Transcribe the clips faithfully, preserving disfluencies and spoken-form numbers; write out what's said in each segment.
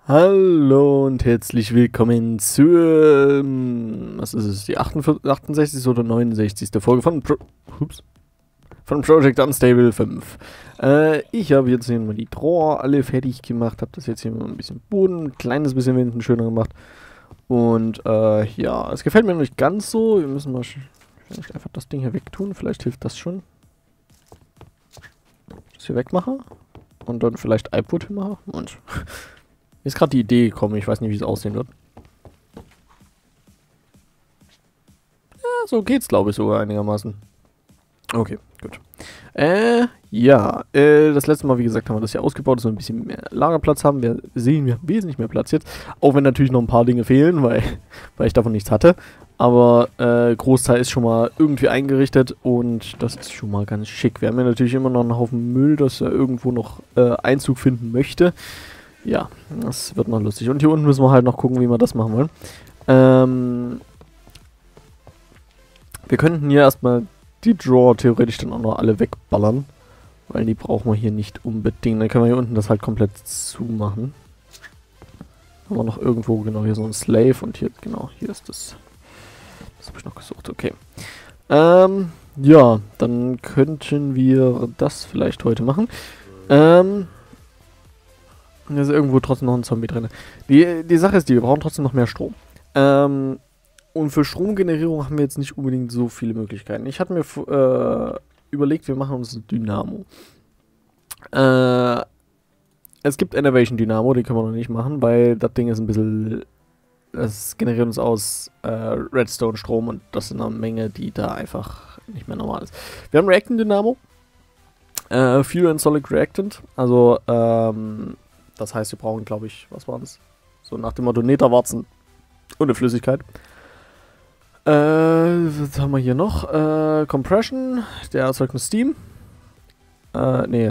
Hallo und herzlich willkommen zur, ähm, was ist es, die achtundsechzigste oder neunundsechzigste Folge von, Pro Ups, von Project Unstable fünf. Äh, ich habe jetzt hier mal die Drawer alle fertig gemacht, habe das jetzt hier mal ein bisschen Boden, ein kleines bisschen hinten schöner gemacht. Und äh, ja, es gefällt mir noch nicht ganz so. Wir müssen mal vielleicht einfach das Ding hier wegtun, vielleicht hilft das schon. Das hier wegmachen und dann vielleicht iPod hinmachen und... Mir ist gerade die Idee gekommen, ich weiß nicht, wie es aussehen wird. Ja, so geht's, glaube ich, sogar einigermaßen. Okay, gut. Äh, ja, äh, das letzte Mal, wie gesagt, haben wir das hier ausgebaut, dass wir ein bisschen mehr Lagerplatz haben. Wir sehen, wir haben wesentlich mehr Platz jetzt. Auch wenn natürlich noch ein paar Dinge fehlen, weil, weil ich davon nichts hatte. Aber äh, Großteil ist schon mal irgendwie eingerichtet und das ist schon mal ganz schick. Wir haben ja natürlich immer noch einen Haufen Müll, das er irgendwo noch äh, Einzug finden möchte. Ja, das wird noch lustig. Und hier unten müssen wir halt noch gucken, wie wir das machen wollen. Ähm, wir könnten hier erstmal die Drawer theoretisch dann auch noch alle wegballern. Weil die brauchen wir hier nicht unbedingt. Dann können wir hier unten das halt komplett zumachen. Haben wir noch irgendwo, genau, hier so ein Slave. Und hier, genau, hier ist das. Das habe ich noch gesucht, okay. Ähm, ja, dann könnten wir das vielleicht heute machen. Ähm... Da ist irgendwo trotzdem noch ein Zombie drin. Die, die Sache ist die, wir brauchen trotzdem noch mehr Strom. Ähm, und für Stromgenerierung haben wir jetzt nicht unbedingt so viele Möglichkeiten. Ich hatte mir äh, überlegt, wir machen uns ein Dynamo. Äh, es gibt Innovation Dynamo, den können wir noch nicht machen, weil das Ding ist ein bisschen... Das generiert uns aus äh, Redstone-Strom und das ist eine Menge, die da einfach nicht mehr normal ist. Wir haben Reactant Dynamo. Äh, Fuel and Solid Reactant. Also, ähm... Das heißt, wir brauchen, glaube ich, was war das? So nach dem Motto Netherwarzen und eine Flüssigkeit. Äh, was haben wir hier noch? Äh, Compression, der erzeugt ein Steam. Äh, nee.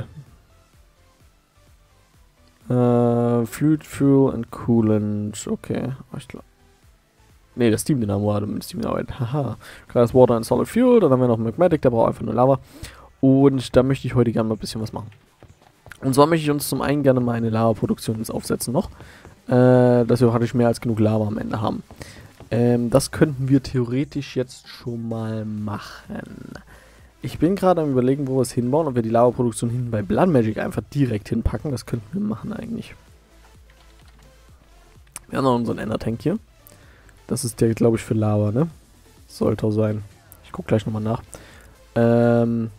Äh, Fluid, Fuel and Coolant. Okay, ich glaube. Nee, der Steam Dynamo hat mit Steam gearbeitet. Haha. Glass Water and Solid Fuel. Dann haben wir noch Magmatic, der braucht einfach nur Lava. Und da möchte ich heute gerne mal ein bisschen was machen. Und zwar möchte ich uns zum einen gerne mal eine Lava-Produktion ins Aufsetzen noch, äh, dass wir praktisch mehr als genug Lava am Ende haben. Ähm, das könnten wir theoretisch jetzt schon mal machen. Ich bin gerade am Überlegen, wo wir es hinbauen, ob wir die Lava-Produktion hinten bei Blood Magic einfach direkt hinpacken. Das könnten wir machen eigentlich. Wir haben noch unseren Ender-Tank hier. Das ist der, glaube ich, für Lava, ne? Sollte auch sein. Ich gucke gleich nochmal nach. Ähm...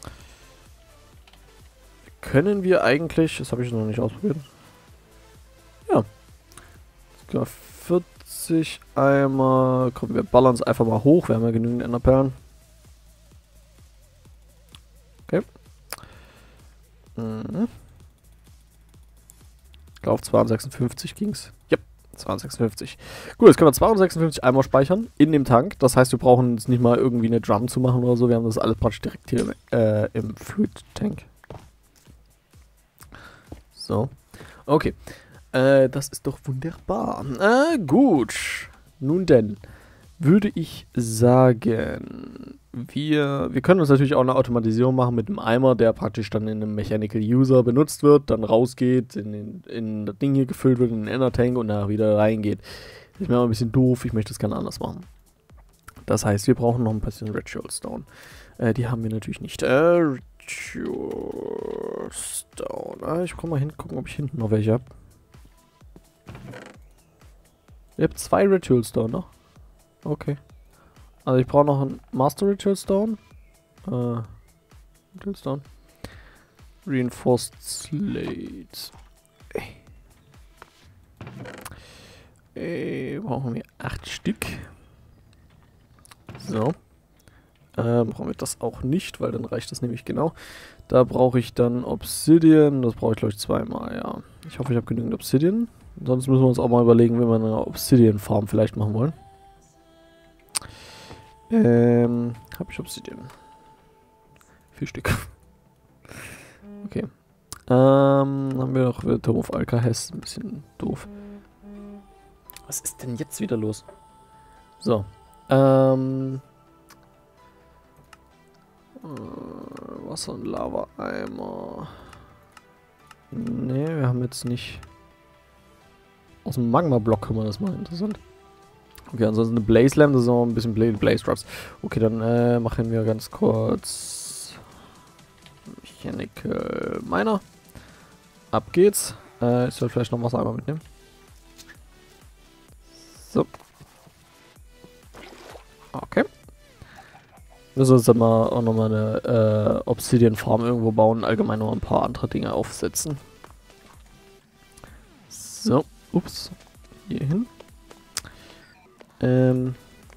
Können wir eigentlich, das habe ich noch nicht ausprobiert. Ja. vierzig Eimer. Komm, wir ballern es einfach mal hoch. Wir haben ja genügend Enderperlen. Okay. Mhm. Ich glaube, auf zweihundertsechsundfünfzig ging es. Ja, zweihundertsechsundfünfzig. Gut, jetzt können wir zweihundertsechsundfünfzig Eimer speichern in dem Tank. Das heißt, wir brauchen jetzt nicht mal irgendwie eine Drum zu machen oder so. Wir haben das alles praktisch direkt hier äh, im Fluid Tank. So, okay. Äh, das ist doch wunderbar. Äh, gut. Nun denn, würde ich sagen, wir, wir können uns natürlich auch eine Automatisierung machen mit einem Eimer, der praktisch dann in einem Mechanical User benutzt wird, dann rausgeht, in, den, in das Ding hier gefüllt wird, in den Ender Tank und da wieder reingeht. Das ist mir aber ein bisschen doof, ich möchte das gerne anders machen. Das heißt, wir brauchen noch ein bisschen Ritual Stone. Äh, die haben wir natürlich nicht. Äh, Stone. Ah, ich komm mal hin, gucken, ob ich hinten noch welche habe. Ihr habt zwei Ritual Stone noch. Okay. Also ich brauche noch einen Master Ritual Stone. Äh, Ritual Stone. Reinforced Slate. Äh, brauchen wir acht Stück. So. Ähm, brauchen wir das auch nicht, weil dann reicht das nämlich genau. Da brauche ich dann Obsidian. Das brauche ich, glaube ich, zweimal, ja. Ich hoffe, ich habe genügend Obsidian. Sonst müssen wir uns auch mal überlegen, wie wir eine Obsidian-Farm vielleicht machen wollen. Ähm, habe ich Obsidian? Vier Stück. Okay. Ähm, haben wir noch Turm of Alcahest. Ein bisschen doof. Was ist denn jetzt wieder los? So. Ähm... Wasser- und Lava-Eimer. Ne, wir haben jetzt nicht... aus dem Magma-Block können wir das mal. Interessant. Okay, ansonsten eine Blaze Lamp, das ist auch ein bisschen Blaze, Blaze Drops. Okay, dann äh, machen wir ganz kurz Mechanical Miner. Ab geht's. Äh, ich soll vielleicht noch Wasser einmal mitnehmen. So. Okay. Müssen wir uns dann mal auch nochmal eine äh, Obsidian Farm irgendwo bauen. Allgemein noch ein paar andere Dinge aufsetzen. So. Ups. Hier hin. Ähm.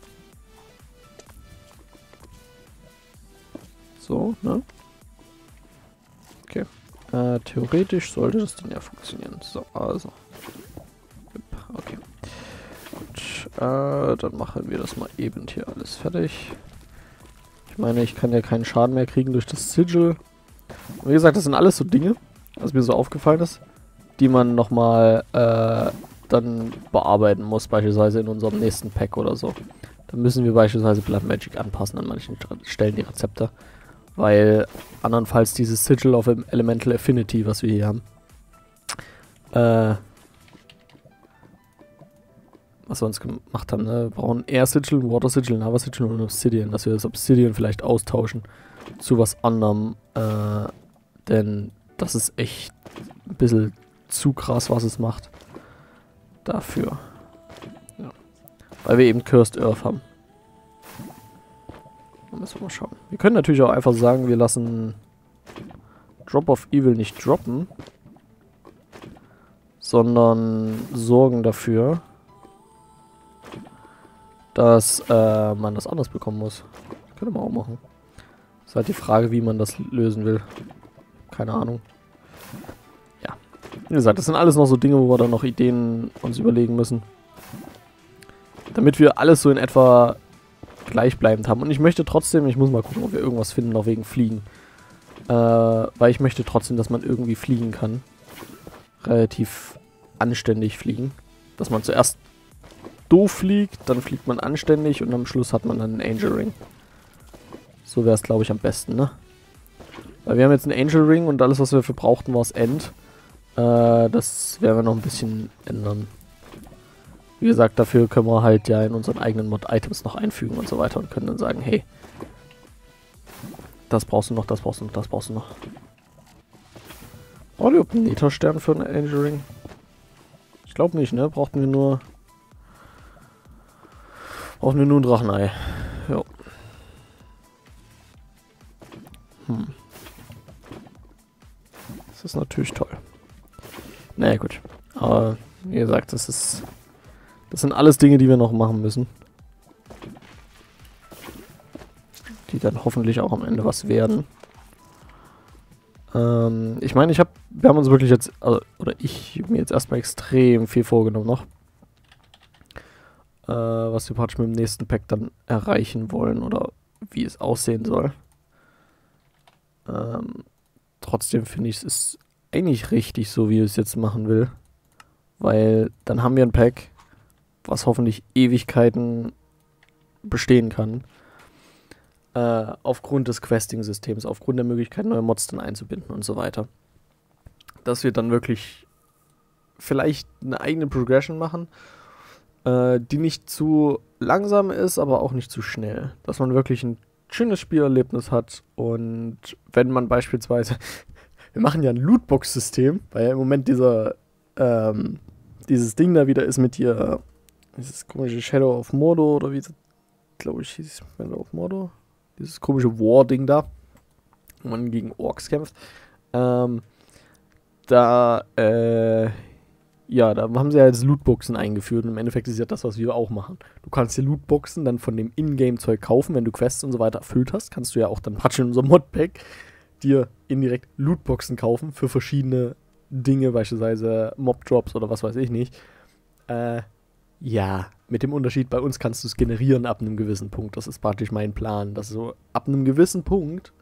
So, ne? Okay. Äh, theoretisch sollte das dann ja funktionieren. So, also. Okay. Gut. Äh, dann machen wir das mal eben hier alles fertig. Ich meine, ich kann ja keinen Schaden mehr kriegen durch das Sigil. Und wie gesagt, das sind alles so Dinge, was mir so aufgefallen ist, die man nochmal äh, dann bearbeiten muss, beispielsweise in unserem nächsten Pack oder so. Dann müssen wir beispielsweise Blood Magic anpassen an manchen Stellen die Rezepte. Weil andernfalls dieses Sigil of Elemental Affinity, was wir hier haben, äh, was wir uns gemacht haben, ne? Wir brauchen Air Sigil, Water Sigil, Lava Sigil und Obsidian, dass wir das Obsidian vielleicht austauschen zu was anderem, äh, denn das ist echt ein bisschen zu krass, was es macht. Dafür. Ja. Weil wir eben Cursed Earth haben. Da müssen wir mal schauen. Wir können natürlich auch einfach sagen, wir lassen Drop of Evil nicht droppen, sondern sorgen dafür, dass äh, man das anders bekommen muss. Das könnte man auch machen. Ist halt die Frage, wie man das lösen will. Keine Ahnung. Ja. Wie gesagt, das sind alles noch so Dinge, wo wir dann noch Ideen uns überlegen müssen. Damit wir alles so in etwa gleichbleibend haben. Und ich möchte trotzdem, ich muss mal gucken, ob wir irgendwas finden, noch wegen Fliegen. Äh, weil ich möchte trotzdem, dass man irgendwie fliegen kann. Relativ anständig fliegen. Dass man zuerst doof fliegt, dann fliegt man anständig und am Schluss hat man dann einen Angel Ring. So wäre es, glaube ich, am besten, ne? Weil wir haben jetzt einen Angel Ring und alles, was wir dafür brauchten, war das End. Äh, das werden wir noch ein bisschen ändern. Wie gesagt, dafür können wir halt ja in unseren eigenen Mod-Items noch einfügen und so weiter und können dann sagen, hey, das brauchst du noch, das brauchst du noch, das brauchst du noch. Brauchen wir einen Nether-Stern für einen Angel Ring? Ich glaube nicht, ne? Brauchten wir nur... Brauchen wir nur ein Drachenei. Ja. Hm. Das ist natürlich toll. Naja, gut. Aber wie gesagt, das ist... Das sind alles Dinge, die wir noch machen müssen. Die dann hoffentlich auch am Ende was werden. Ähm, ich meine, ich habe, wir haben uns wirklich jetzt, also, oder ich mir jetzt erstmal extrem viel vorgenommen noch. Äh, was wir praktisch mit dem nächsten Pack dann erreichen wollen oder wie es aussehen soll. Ähm, trotzdem finde ich, es ist eigentlich richtig so, wie ich es jetzt machen will. Weil dann haben wir ein Pack, was hoffentlich Ewigkeiten bestehen kann. Äh, aufgrund des Questing-Systems, aufgrund der Möglichkeit, neue Mods dann einzubinden und so weiter. Dass wir dann wirklich vielleicht eine eigene Progression machen, äh, die nicht zu langsam ist, aber auch nicht zu schnell. Dass man wirklich ein schönes Spielerlebnis hat und wenn man beispielsweise, wir machen ja ein Lootbox-System, weil ja im Moment dieser, ähm, dieses Ding da wieder ist mit hier, dieses komische Shadow of Mordor oder wie, glaube ich, hieß es Shadow of Mordor. Dieses komische War-Ding da, wo man gegen Orks kämpft. Ähm, da, äh, ja, da haben sie ja jetzt Lootboxen eingeführt und im Endeffekt ist ja das, was wir auch machen. Du kannst dir Lootboxen dann von dem Ingame-Zeug kaufen, wenn du Quests und so weiter erfüllt hast, kannst du ja auch dann praktisch in unserem Modpack dir indirekt Lootboxen kaufen für verschiedene Dinge, beispielsweise Mob-Drops oder was weiß ich nicht. Äh, ja, mit dem Unterschied, bei uns kannst du es generieren ab einem gewissen Punkt. Das ist praktisch mein Plan, dass du ab einem gewissen Punkt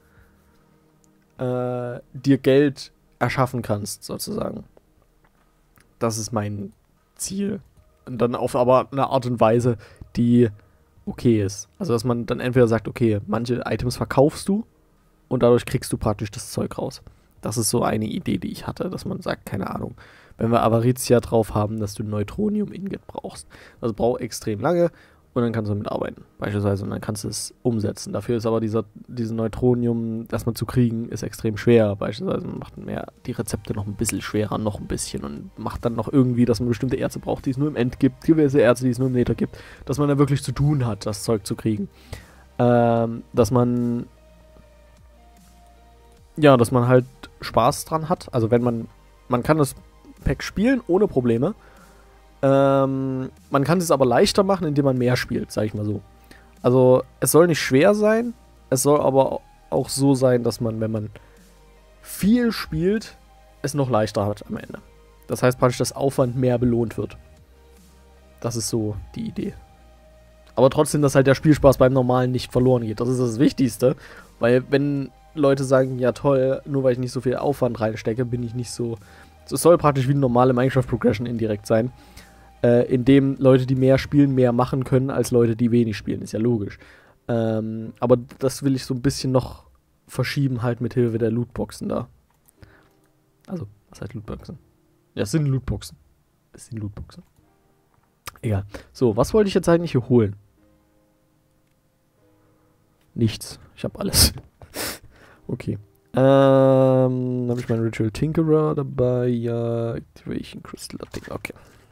äh, dir Geld erschaffen kannst, sozusagen. Das ist mein Ziel. Und dann auf aber eine Art und Weise, die okay ist. Also, dass man dann entweder sagt, okay, manche Items verkaufst du und dadurch kriegst du praktisch das Zeug raus. Das ist so eine Idee, die ich hatte, dass man sagt, keine Ahnung, wenn wir Avaritia drauf haben, dass du Neutronium Ingot brauchst. Das braucht extrem lange und dann kannst du damit arbeiten, beispielsweise, und dann kannst du es umsetzen. Dafür ist aber dieser, diesen Neutronium erstmal zu kriegen, ist extrem schwer, beispielsweise. Man macht mehr die Rezepte noch ein bisschen schwerer, noch ein bisschen und macht dann noch irgendwie, dass man bestimmte Ärzte braucht, die es nur im End gibt, gewisse Ärzte, die es nur im Nether gibt, dass man da wirklich zu tun hat, das Zeug zu kriegen. Ähm, dass man ja, dass man halt Spaß dran hat. Also wenn man, man kann das Pack spielen ohne Probleme. Ähm, man kann es aber leichter machen, indem man mehr spielt, sag ich mal so. Also es soll nicht schwer sein, es soll aber auch so sein, dass man, wenn man viel spielt, es noch leichter hat am Ende. Das heißt praktisch, dass Aufwand mehr belohnt wird. Das ist so die Idee. Aber trotzdem, dass halt der Spielspaß beim Normalen nicht verloren geht. Das ist das Wichtigste. Weil wenn Leute sagen, ja toll, nur weil ich nicht so viel Aufwand reinstecke, bin ich nicht so... Es soll praktisch wie eine normale Minecraft-Progression indirekt sein. Äh, in dem Leute, die mehr spielen, mehr machen können, als Leute, die wenig spielen. Ist ja logisch. Ähm, aber das will ich so ein bisschen noch verschieben, halt mit Hilfe der Lootboxen da. Also, was heißt Lootboxen? Ja, es sind Lootboxen. Es sind Lootboxen. Egal. So, was wollte ich jetzt eigentlich hier holen? Nichts. Ich habe alles. Okay. Ähm, dann habe ich meinen Ritual Tinkerer dabei. Ja, Activation Crystal. Okay.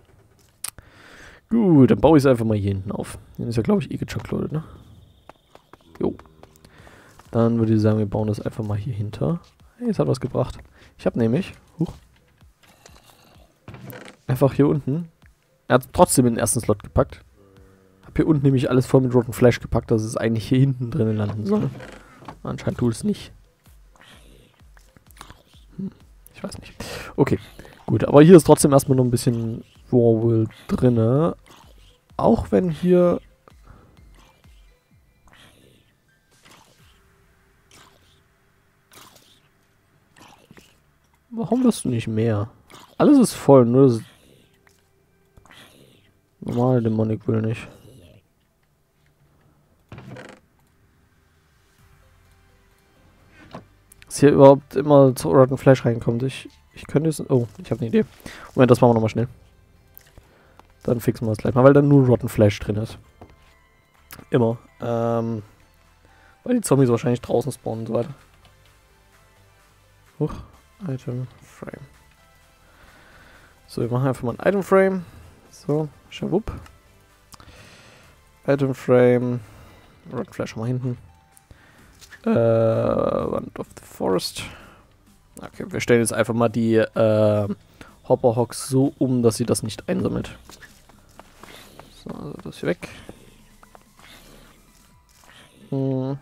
Gut, dann baue ich es einfach mal hier hinten auf. Den ist ja, glaube ich, eh gechuckloadet, ne? Jo. Dann würde ich sagen, wir bauen das einfach mal hier hinter. Hey, es hat was gebracht. Ich habe nämlich... Huch. Einfach hier unten... Er hat trotzdem in den ersten Slot gepackt. Hab hier unten nämlich alles voll mit Rotten Flash gepackt, dass es eigentlich hier hinten drinnen landen soll. Anscheinend tut es nicht. Hm, ich weiß nicht. Okay, gut. Aber hier ist trotzdem erstmal noch ein bisschen Warwool drinne. Auch wenn hier... Warum wirst du nicht mehr? Alles ist voll, nur das... Normale Dämonik will nicht. Dass hier überhaupt immer zu Rotten Flash reinkommt. Ich, ich könnte es... Oh, ich habe eine Idee. Moment, das machen wir nochmal schnell. Dann fixen wir es gleich mal, weil dann nur Rotten Flash drin ist. Immer. Ähm, weil die Zombies wahrscheinlich draußen spawnen und so weiter. Huch. Item Frame. So, wir machen einfach mal ein Item Frame. So, schwupp. Item Frame. Rotten Flash mal hinten. Äh, Wand of the Forest. Okay, wir stellen jetzt einfach mal die äh, Hopperhocks so um, dass sie das nicht einsammelt. So, also das hier weg. Hm.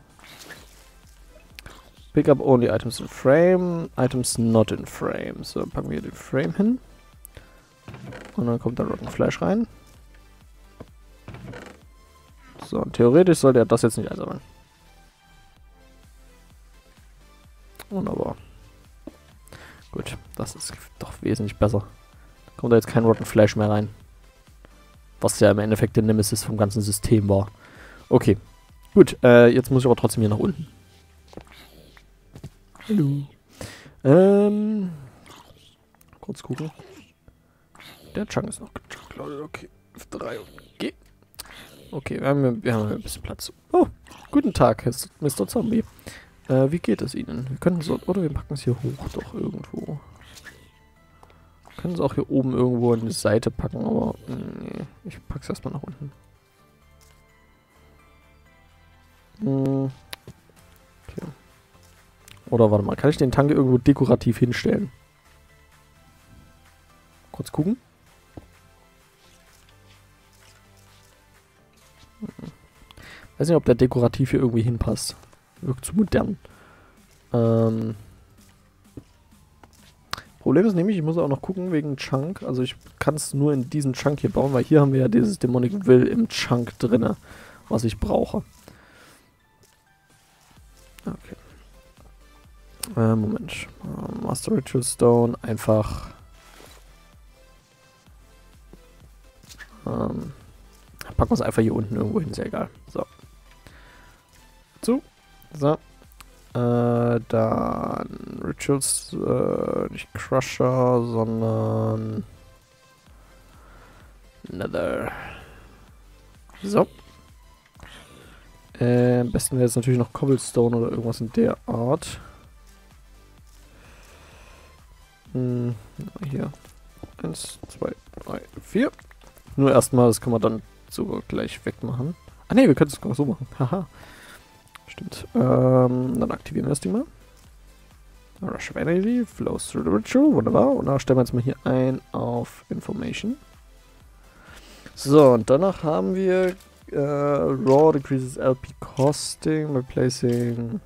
Pick up only items in frame, items not in frame. So, packen wir den Frame hin. Und dann kommt da Rotten Flash rein. So, und theoretisch sollte er das jetzt nicht einsammeln. Wunderbar. Gut, das ist doch wesentlich besser. Da kommt da jetzt kein Rotten Flash mehr rein. Was ja im Endeffekt der Nemesis vom ganzen System war. Okay, gut, äh, jetzt muss ich aber trotzdem hier nach unten. Hallo. Ähm, kurz gucken. Der Chunk ist noch gechunkt, okay. F drei und G. Okay, wir haben, wir haben ein bisschen Platz. Oh, guten Tag, Mister Zombie. Äh, wie geht es Ihnen? Wir können so, oder wir packen es hier hoch doch irgendwo. Wir können es auch hier oben irgendwo an die Seite packen, aber nee, ich pack's erstmal nach unten. Hm. Okay. Oder warte mal, kann ich den Tank irgendwo dekorativ hinstellen? Kurz gucken. Weiß nicht, ob der dekorativ hier irgendwie hinpasst. Wirkt zu modern. Ähm. Problem ist nämlich, ich muss auch noch gucken wegen Chunk. Also ich kann es nur in diesen Chunk hier bauen, weil hier haben wir ja dieses Demonic Will im Chunk drinne, was ich brauche. Okay. Äh, Moment. Uh, Master Ritual Stone einfach. Ähm. Packen wir es einfach hier unten irgendwo hin, ist ja egal. So. So. So. Äh, dann Rituals, äh, nicht Crusher, sondern Nether. So. Äh, am besten wäre jetzt natürlich noch Cobblestone oder irgendwas in der Art. Hm, hier. Eins, zwei, drei, vier. Nur erstmal, das können wir dann sogar gleich wegmachen. Ah ne, wir können es sogar so machen. Haha. Stimmt. Ähm, dann aktivieren wir das Ding mal. Rush of Energy, flows through the ritual, wunderbar. Und dann stellen wir jetzt mal hier ein auf Information. So, und danach haben wir äh, Raw decreases L P costing by placing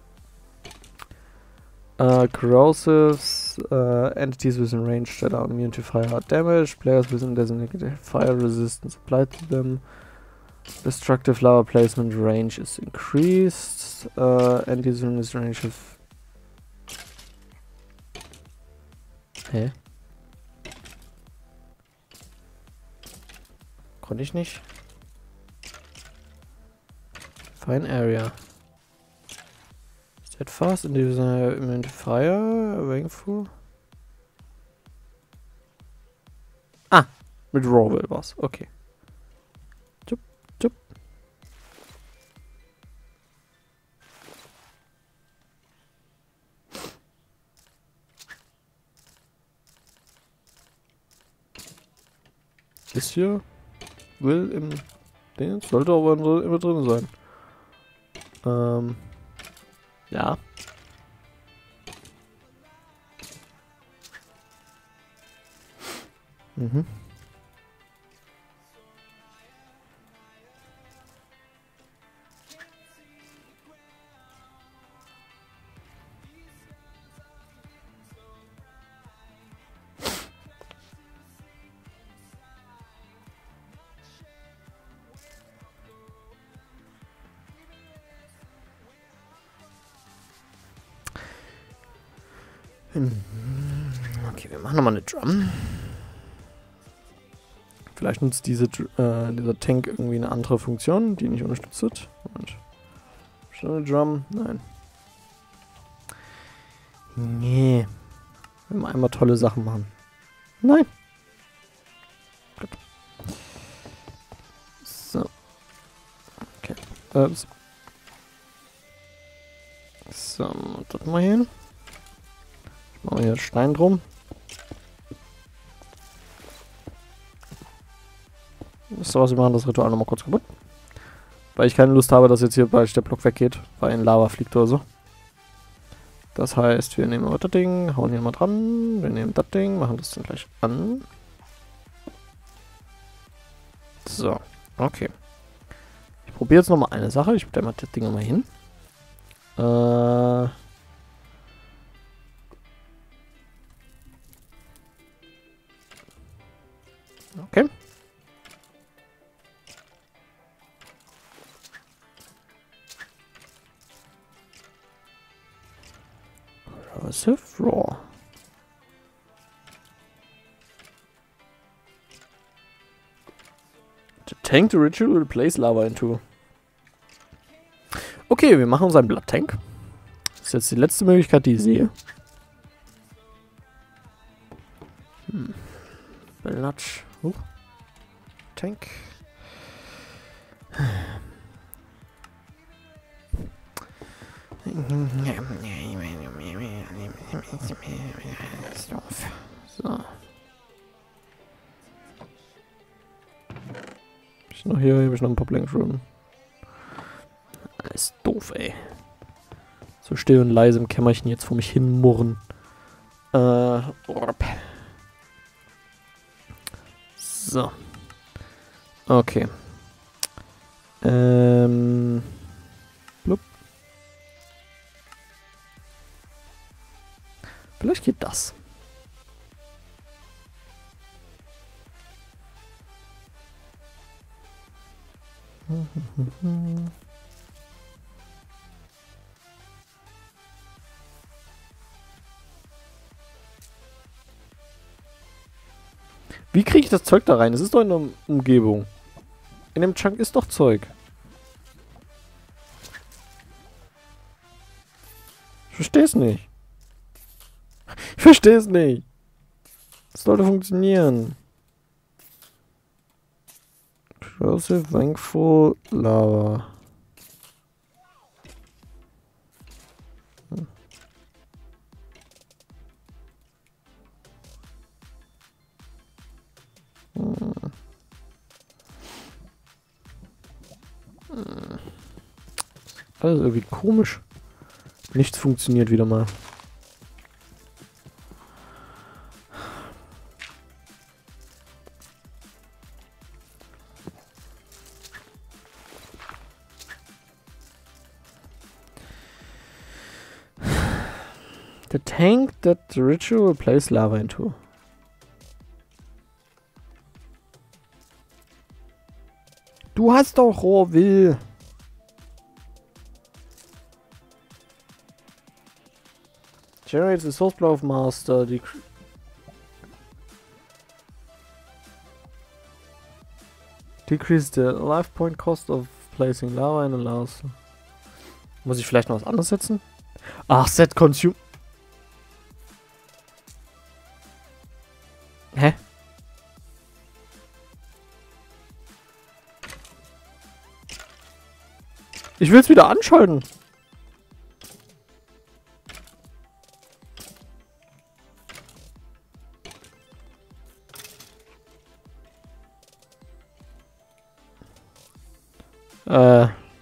uh, corrosives, uh, entities within range that are immune to fire are damaged, players within designated fire resistance applied to them. Destructive lava placement range is increased. Uh, entities within this range have... Hä? Konnte ich nicht? Fine area. Set fast in dieser immune to fire, Wingful. Ah, mit Rawville war's. Okay. Jupp, jupp. Ist hier will im Ding, sollte aber immer drin sein. Ähm, ja. Mhm. Okay, wir machen nochmal eine Drum. Vielleicht nutzt diese, äh, dieser Tank irgendwie eine andere Funktion, die nicht unterstützt wird. Moment. Schon eine Drum? Nein. Nee. Wir wollen einmal tolle Sachen machen. Nein. Gut. So. Okay. Ups. So, das mal hin. Machen wir hier Stein drum. So was, wir machen das Ritual nochmal kurz kaputt. Weil ich keine Lust habe, dass jetzt hier bald der Block weggeht, weil ein Lava fliegt oder so. Das heißt, wir nehmen mal das Ding, hauen hier mal dran, wir nehmen das Ding, machen das dann gleich an. So, okay. Ich probiere jetzt nochmal eine Sache, ich stelle mal das Ding mal hin. Äh... Okay. Corrosive Raw. The tank the ritual will place lava into. Okay, wir machen uns einen Blood Tank. Das ist jetzt die letzte Möglichkeit, die ich sehe. Hm. Blood. Uh. Tank. So. Ich noch hier, habe ich noch ein paar Blank Room. Alles doof, ey. So still und leise im Kämmerchen jetzt vor mich hin murren. Äh. So. Okay. Ähm. Blub. Vielleicht geht das. Wie kriege ich das Zeug da rein? Es ist doch in der Umgebung. In dem Chunk ist doch Zeug. verstehe es nicht. Ich verstehe es nicht. Das sollte funktionieren. Corrosive, Vengeful, Lava. Hm. Hm. Hm. Alles irgendwie komisch. Nichts funktioniert wieder mal. The tank that the ritual will place lava into. Du hast doch Rohrwill. Generates the source blow of master. Dec Decrease the life point cost of placing lava in a lava. Muss ich vielleicht noch was anderes setzen? Ach, set consume. Hä? Ich will es wieder anschalten. Äh.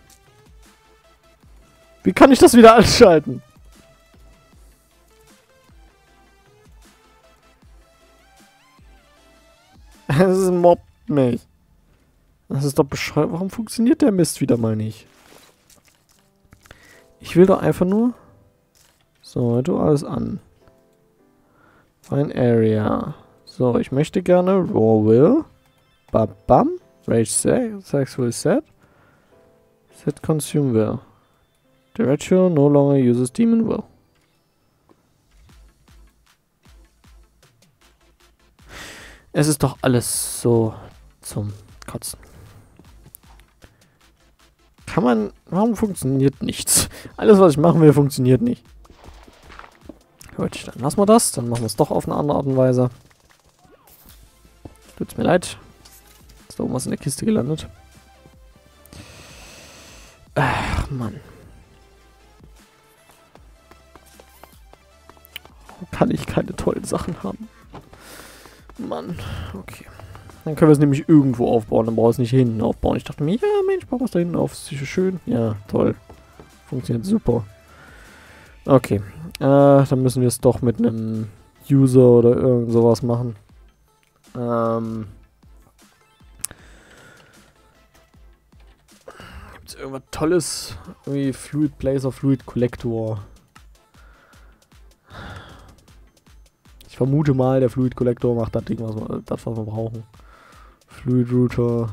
Wie kann ich das wieder anschalten? Es mobbt mich. Das ist doch bescheuert. Warum funktioniert der Mist wieder mal nicht? Ich will doch einfach nur... So, du alles an. Find Area. So, ich möchte gerne Raw Will. Babam. Rage Sex will set. Set Consume Will. The ritual no longer uses Demon Will. Es ist doch alles so zum Kotzen. Kann man... Warum funktioniert nichts? Alles, was ich machen will, funktioniert nicht. Gut, dann lassen wir das. Dann machen wir es doch auf eine andere Art und Weise. Tut's mir leid. Ist da oben was in der Kiste gelandet. Ach, Mann. Kann ich keine tollen Sachen haben? Mann, okay. Dann können wir es nämlich irgendwo aufbauen. Dann brauchen wir es nicht hinten aufbauen. Ich dachte mir, ja Mensch, bauen wir es da hinten auf. Ist sicher schön. Ja, toll. Funktioniert super. Okay. Äh, dann müssen wir es doch mit einem User oder irgend sowas machen. Ähm. Gibt es irgendwas Tolles? Irgendwie Fluid Placer, Fluid Collector. Ich vermute mal, der Fluid Collector macht das Ding, was wir, das, was wir brauchen. Fluid Router.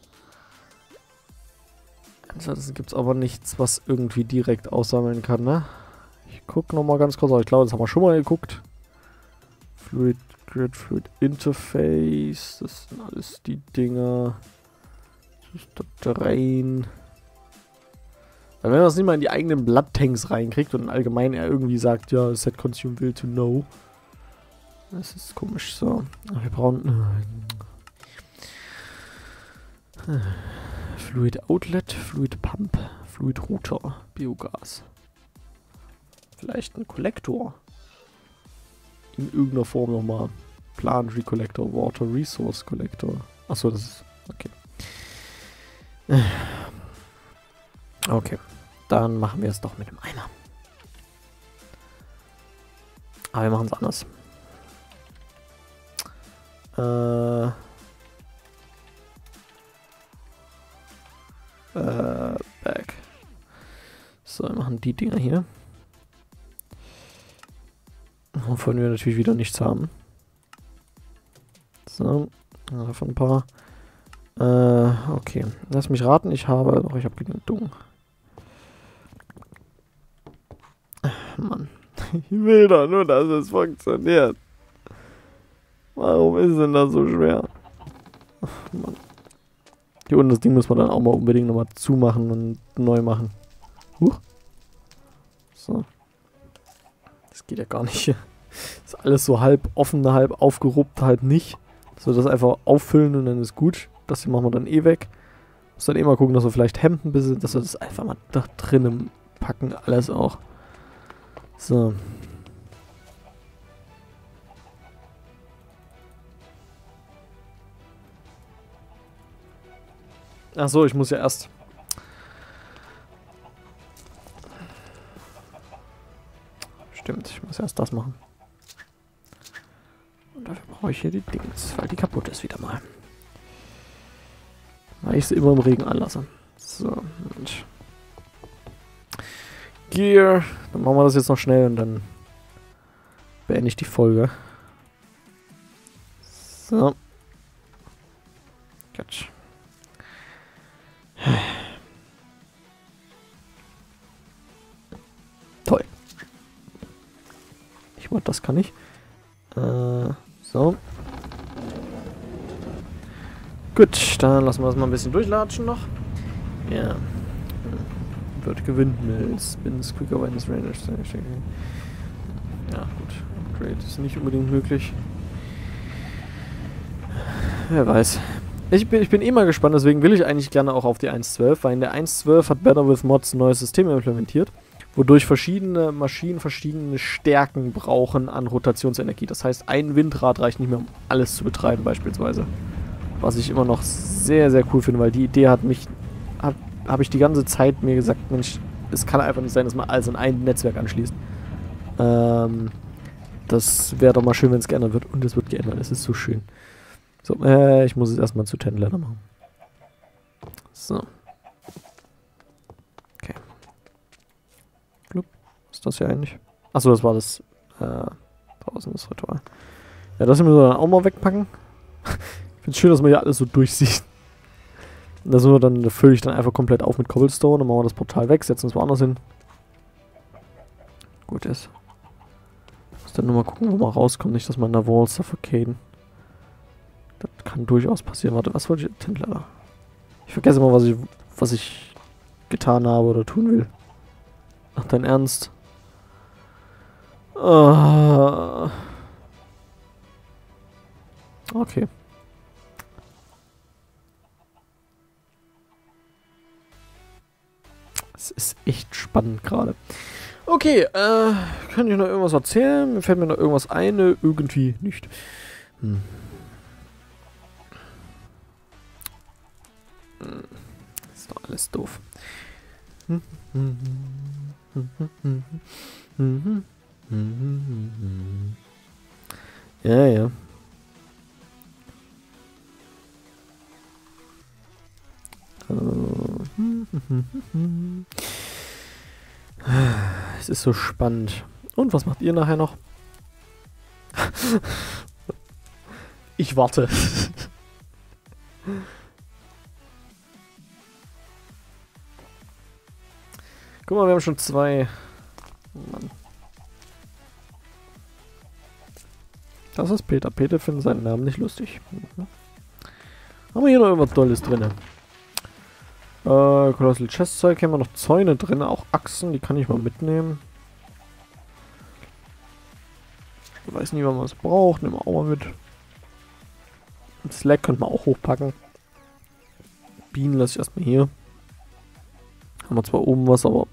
Ansonsten gibt es aber nichts, was irgendwie direkt aussammeln kann, ne? Ich gucke nochmal ganz kurz, aber ich glaube, das haben wir schon mal geguckt. Fluid Grid, Fluid Interface, das sind alles die Dinger. Das ist da rein. Weil wenn man das nicht mal in die eigenen Blood-Tanks reinkriegt und allgemein er irgendwie sagt, ja, Set Consume Will to Know. Das ist komisch so. Aber wir brauchen... Äh, Fluid Outlet, Fluid Pump, Fluid Router, Biogas. Vielleicht ein Kollektor. In irgendeiner Form nochmal. Plant Recollector, Water Resource Collector. Achso, das ist... Okay. Okay. Dann machen wir es doch mit dem Eimer. Aber wir machen es anders. Äh... Äh, back. So, wir machen die Dinger hier. Wovon wir natürlich wieder nichts haben. So, davon ein paar. Äh, okay. Lass mich raten, ich habe... Doch, ich habe genug Dung. Mann. Ich will doch nur, dass es funktioniert. Warum ist denn das so schwer? Ach, Mann. Hier unten das Ding muss man dann auch mal unbedingt nochmal zumachen und neu machen. Huch. So. Das geht ja gar nicht. Ist alles so halb offen, halb aufgeruppt, halt nicht. So, das einfach auffüllen und dann ist gut. Das hier machen wir dann eh weg. Muss dann eh mal gucken, dass wir vielleicht Hemden besitzen, dass wir das einfach mal da drinnen packen. Alles auch. So. Ach so, ich muss ja erst... Stimmt, ich muss erst das machen. Und dafür brauche ich hier die Dings, weil die kaputt ist wieder mal. Weil ich sie immer im Regen anlasse. So, und Gear. Dann machen wir das jetzt noch schnell und dann beende ich die Folge. So. Gut. Toll. Ich wollte, das kann ich. Äh, so. Gut, dann lassen wir das mal ein bisschen durchlatschen noch. Ja. Wird Windmills. Spins quicker when it's range. Ja, gut. Upgrade ist nicht unbedingt möglich. Wer weiß. Ich bin, ich bin eh mal gespannt, deswegen will ich eigentlich gerne auch auf die eins Punkt zwölf, weil in der eins Punkt zwölf hat Better with Mods ein neues System implementiert, wodurch verschiedene Maschinen verschiedene Stärken brauchen an Rotationsenergie. Das heißt, ein Windrad reicht nicht mehr, um alles zu betreiben beispielsweise. Was ich immer noch sehr, sehr cool finde, weil die Idee hat mich, habe hab ich die ganze Zeit mir gesagt, Mensch, es kann einfach nicht sein, dass man alles an ein Netzwerk anschließt. Ähm, das wäre doch mal schön, wenn es geändert wird. Und es wird geändert, es ist so schön. So, äh, ich muss es erstmal zu Ten Leather machen. So. Okay. Blub. Was ist das hier eigentlich? Achso, das war das, äh, draußen das Ritual. Ja, das müssen wir dann auch mal wegpacken. Ich finde es schön, dass man hier alles so durchsieht. Und das nur dann, da fülle ich dann einfach komplett auf mit Cobblestone, dann machen wir das Portal weg, setzen uns woanders hin. Gut ist. Muss dann nur mal gucken, wo man rauskommt, nicht, dass man in der Wall suffocaten. Das kann durchaus passieren. Warte, was wollte ich? Tintler. Ich vergesse mal, was ich, was ich getan habe oder tun will. Ach, dein Ernst? Uh. Okay. Es ist echt spannend gerade. Okay, äh, kann ich noch irgendwas erzählen? Mir fällt mir noch irgendwas ein? Irgendwie nicht. Hm. Ist doch alles doof. Ja, ja. Es ist so spannend. Und was macht ihr nachher noch? Ich warte. Guck mal, wir haben schon zwei. Mann. Das ist Peter. Peter findet seinen Namen nicht lustig. Mhm. Haben wir hier noch irgendwas Tolles drin? Äh, Colossal Chest Zeug. Hier haben wir noch Zäune drin. Auch Achsen. Die kann ich mal mitnehmen. Ich weiß nicht, wann man es braucht. Nehmen wir auch mal mit. Slack könnte man auch hochpacken. Bienen lasse ich erstmal hier. Haben wir zwar oben was, aber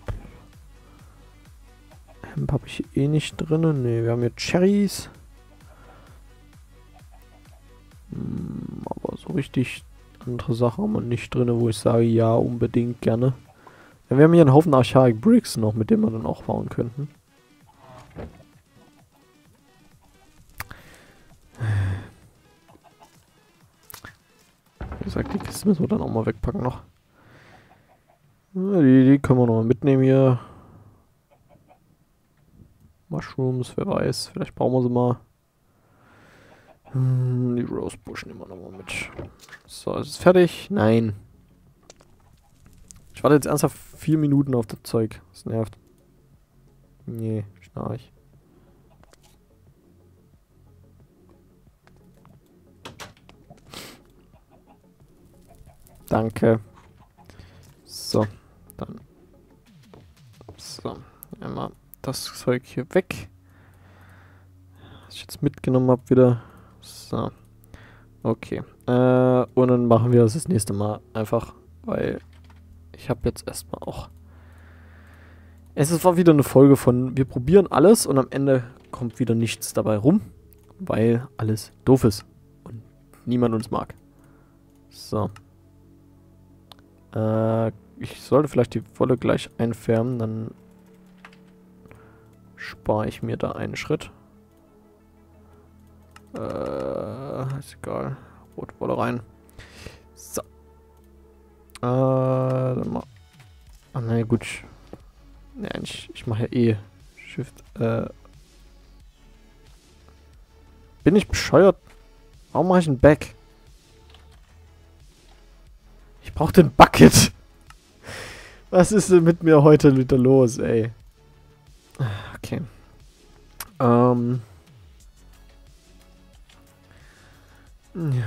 Hemp habe ich eh nicht drin. Ne, wir haben hier Cherries. Hm, aber so richtig andere Sachen haben wir nicht drin, wo ich sage, ja, unbedingt gerne. Ja, wir haben hier einen Haufen Archaic Bricks noch, mit denen wir dann auch bauen könnten. Wie gesagt, die Kiste müssen wir dann auch mal wegpacken noch. Ja, die, die können wir noch mal mitnehmen hier. Mushrooms, wer weiß. Vielleicht brauchen wir sie mal. Hm, die Rosebush nehmen wir noch mal mit. So, ist es fertig? Nein. Ich warte jetzt ernsthaft vier Minuten auf das Zeug. Das nervt. Nee, schnarch. Danke. So, dann. So, einmal das Zeug hier weg. was ich jetzt mitgenommen habe wieder. So. Okay. Äh, und dann machen wir das das nächste Mal einfach, weil ich habe jetzt erstmal auch... Es war wieder eine Folge von, wir probieren alles und am Ende kommt wieder nichts dabei rum, weil alles doof ist und niemand uns mag. So. Äh, ich sollte vielleicht die Wolle gleich einfärben, dann spare ich mir da einen Schritt. Äh, ist egal. Rote Wolle rein. So. Äh, dann mal. Ah, na gut. Ne, ich, ich mache ja eh Shift. Äh. Bin ich bescheuert? Warum mache ich ein Back? Ich brauche den Bucket. Was ist denn mit mir heute wieder los, ey? Okay. Ähm. Ja.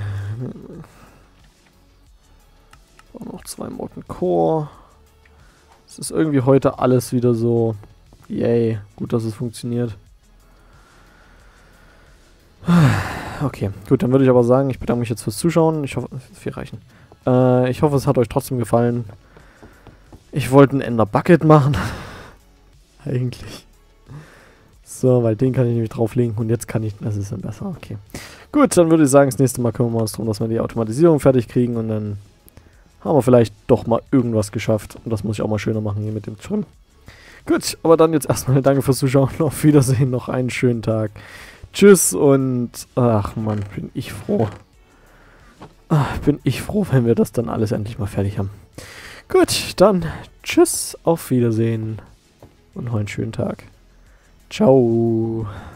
Auch noch zwei Molten Core. Es ist irgendwie heute alles wieder so. Yay. Gut, dass es funktioniert. Okay, gut, dann würde ich aber sagen, ich bedanke mich jetzt fürs Zuschauen. Ich hoffe, es wird viel reichen. Äh, ich hoffe, es hat euch trotzdem gefallen. Ich wollte einen Ender Bucket machen. Eigentlich. So, weil den kann ich nämlich drauflegen und jetzt kann ich, das ist dann besser, okay. Gut, dann würde ich sagen, das nächste Mal kümmern wir uns darum, dass wir die Automatisierung fertig kriegen und dann haben wir vielleicht doch mal irgendwas geschafft. Und das muss ich auch mal schöner machen hier mit dem Trim. Gut, aber dann jetzt erstmal danke fürs Zuschauen. Auf Wiedersehen, noch einen schönen Tag. Tschüss und, ach man, bin ich froh. Ach, bin ich froh, wenn wir das dann alles endlich mal fertig haben. Gut, dann tschüss, auf Wiedersehen und noch einen schönen Tag. Ciao.